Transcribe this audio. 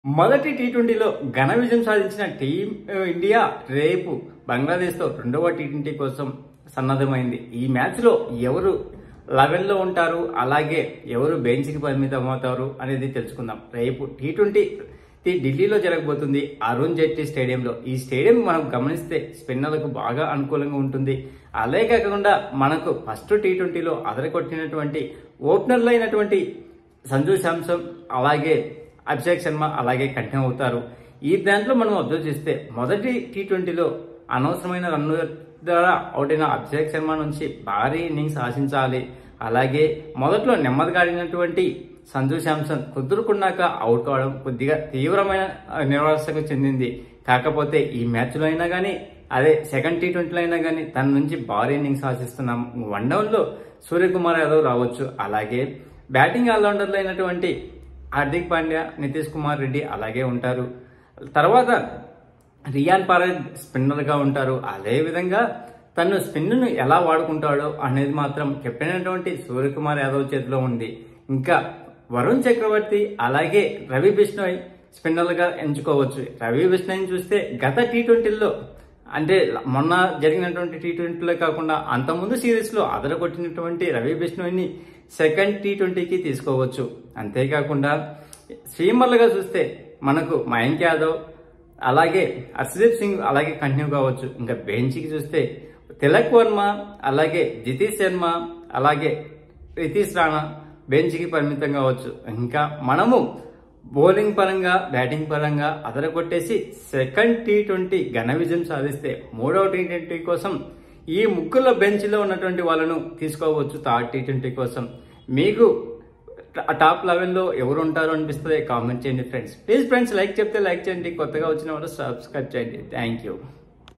మొదటి టీ20లో ఘన విజయం సాధించిన టీం ఇండియా రేపు బంగ్లాదేశ్తో రెండవ టీ20 కోసం సన్నద్ధమైంది. ఈ మ్యాచ్లో ఎవరు 11లో ఉంటారు, అలాగే ఎవరు బెంచ్కి పరిమితం అవుతారు అనేది తెలుసుకుందాం. రేపు టీ20 ఢిల్లీలో జరగబోతుంది, అరుణ్ జైట్లీ స్టేడియంలో. ఈ స్టేడియం మనం గమనిస్తే స్పిన్నర్లకు బాగా అనుకూలంగా ఉంటుంది. అలాగే కాకుండా మనకు ఫస్ట్ టీ20లో అదరకొట్టినటువంటి ఓపెనర్లు అయినటువంటి సంజు శాంసన్, అలాగే అభిషేక్ శర్మ అలాగే కంటిన్యూ అవుతారు. ఈ దాంట్లో మనం అబ్జర్వ్ చేస్తే మొదటి టీ20లో అనవసరమైన రన్ను ద్వారా అవుట్ అయిన అభిషేక్ శర్మ నుంచి భారీ ఇన్నింగ్స్ ఆశించాలి. అలాగే మొదట్లో నెమ్మదిగా ఆడినటువంటి సంజు శాంసన్ కుదురుకున్నాక అవుట్ కావడం కొద్దిగా తీవ్రమైన నిరాశకు చెందింది. కాకపోతే ఈ మ్యాచ్లో అయినా కానీ, అదే సెకండ్ టీ20లో అయినా కానీ తన నుంచి భారీ ఇన్నింగ్స్ ఆశిస్తున్నాం. వన్డౌన్లో సూర్యకుమార్ యాదవ్ రావచ్చు. అలాగే బ్యాటింగ్ ఆల్రౌండర్లు అయినటువంటి హార్దిక్ పాండ్యా, నితీష్ కుమార్ రెడ్డి అలాగే ఉంటారు. తర్వాత రియాన్ పరాగ్ స్పిన్నర్గా ఉంటారు. అదేవిధంగా తను స్పిన్ను ఎలా వాడుకుంటాడో అనేది మాత్రం కెప్టెన్ అయినటువంటి సూర్యకుమార్ యాదవ్ చేతిలో ఉంది. ఇంకా వరుణ్ చక్రవర్తి అలాగే రవి బిష్ణోయ్ స్పిన్నర్లుగా ఎంచుకోవచ్చు. రవి బిష్ణోయ్ని చూస్తే గత టీ20లో అంటే మొన్న జరిగినటువంటి టీ20లో కాకుండా అంతకుముందు సిరీస్లో అదరగొట్టినటువంటి రవి బిష్ణోయ్ని సెకండ్ టీ20కి తీసుకోవచ్చు. అంతేకాకుండా స్వీమర్లుగా చూస్తే మనకు మయాంక్ యాదవ్ అలాగే హర్షదీప్ సింగ్ అలాగే కంటిన్యూ కావచ్చు. ఇంకా బెంచ్కి చూస్తే తిలక్ వర్మ అలాగే జితేష్ శర్మ అలాగే రితీష్ రాణా బెంచ్కి పరిమితం కావచ్చు. ఇంకా మనము బౌలింగ్ పరంగా బ్యాటింగ్ పరంగా అదరగొట్టేసి సెకండ్ టీ20 ఘన విజయం సాధిస్తే మూడవ టీ20 కోసం ఈ ముగ్గురులో బెంచ్లో ఉన్నటువంటి వాళ్ళను తీసుకోవచ్చు థర్డ్ టీ20 కోసం. మీకు టాప్ 11లో ఎవరు ఉంటారో అనిపిస్తుంది కామెంట్ చేయండి ఫ్రెండ్స్. ప్లీజ్ ఫ్రెండ్స్ లైక్ చెప్తే లైక్ చేయండి, కొత్తగా వచ్చిన వాళ్ళు సబ్స్క్రైబ్ చేయండి. Thank you.